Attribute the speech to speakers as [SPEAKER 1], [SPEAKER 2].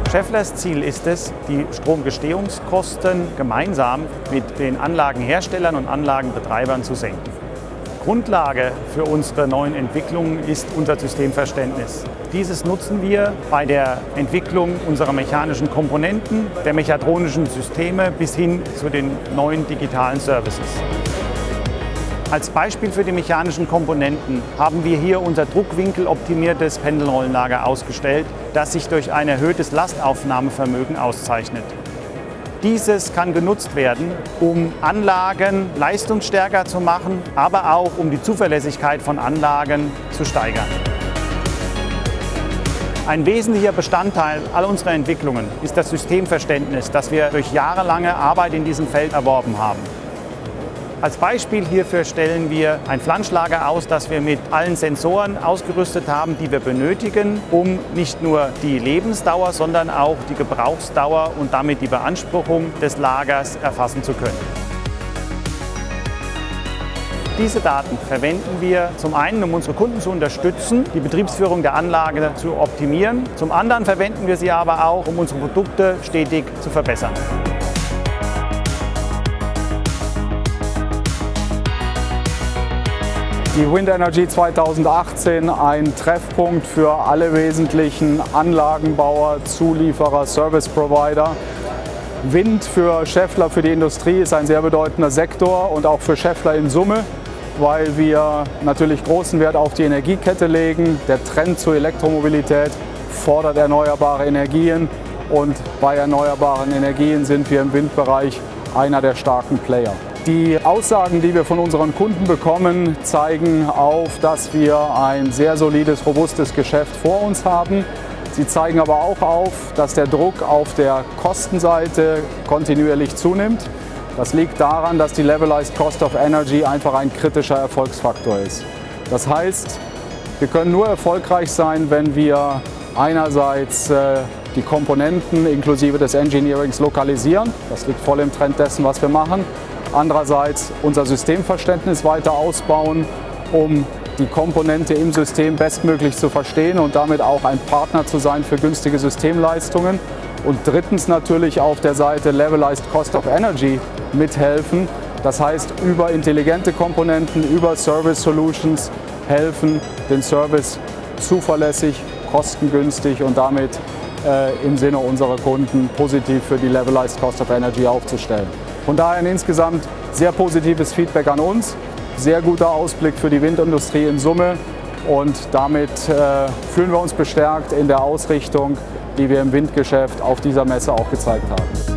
[SPEAKER 1] Schaefflers Ziel ist es, die Stromgestehungskosten gemeinsam mit den Anlagenherstellern und Anlagenbetreibern zu senken. Grundlage für unsere neuen Entwicklungen ist unser Systemverständnis. Dieses nutzen wir bei der Entwicklung unserer mechanischen Komponenten, der mechatronischen Systeme bis hin zu den neuen digitalen Services. Als Beispiel für die mechanischen Komponenten haben wir hier unser druckwinkeloptimiertes Pendelrollenlager ausgestellt, das sich durch ein erhöhtes Lastaufnahmevermögen auszeichnet. Dieses kann genutzt werden, um Anlagen leistungsstärker zu machen, aber auch um die Zuverlässigkeit von Anlagen zu steigern. Ein wesentlicher Bestandteil all unserer Entwicklungen ist das Systemverständnis, das wir durch jahrelange Arbeit in diesem Feld erworben haben. Als Beispiel hierfür stellen wir ein Flanschlager aus, das wir mit allen Sensoren ausgerüstet haben, die wir benötigen, um nicht nur die Lebensdauer, sondern auch die Gebrauchsdauer und damit die Beanspruchung des Lagers erfassen zu können. Diese Daten verwenden wir zum einen, um unsere Kunden zu unterstützen, die Betriebsführung der Anlage zu optimieren. Zum anderen verwenden wir sie aber auch, um unsere Produkte stetig zu verbessern.
[SPEAKER 2] Die Wind Energy 2018, ein Treffpunkt für alle wesentlichen Anlagenbauer, Zulieferer, Service Provider. Wind für Schaeffler, für die Industrie ist ein sehr bedeutender Sektor und auch für Schaeffler in Summe, weil wir natürlich großen Wert auf die Energiekette legen. Der Trend zur Elektromobilität fordert erneuerbare Energien und bei erneuerbaren Energien sind wir im Windbereich einer der starken Player. Die Aussagen, die wir von unseren Kunden bekommen, zeigen auf, dass wir ein sehr solides, robustes Geschäft vor uns haben. Sie zeigen aber auch auf, dass der Druck auf der Kostenseite kontinuierlich zunimmt. Das liegt daran, dass die Levelized Cost of Energy einfach ein kritischer Erfolgsfaktor ist. Das heißt, wir können nur erfolgreich sein, wenn wir einerseits die Komponenten inklusive des Engineerings lokalisieren. Das liegt voll im Trend dessen, was wir machen. Andererseits unser Systemverständnis weiter ausbauen, um die Komponente im System bestmöglich zu verstehen und damit auch ein Partner zu sein für günstige Systemleistungen. Und drittens natürlich auf der Seite Levelized Cost of Energy mithelfen. Das heißt, über intelligente Komponenten, über Service Solutions helfen, den Service zuverlässig, kostengünstig und damit im Sinne unserer Kunden positiv für die Levelized Cost of Energy aufzustellen. Von daher ein insgesamt sehr positives Feedback an uns, sehr guter Ausblick für die Windindustrie in Summe und damit fühlen wir uns bestärkt in der Ausrichtung, die wir im Windgeschäft auf dieser Messe auch gezeigt haben.